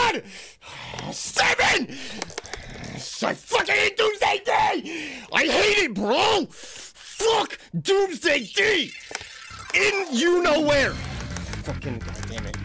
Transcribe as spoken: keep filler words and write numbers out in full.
God! Seven! I fucking hate Doomsday D! I hate it, bro! Fuck Doomsday D! In you know where! Fucking goddamn it.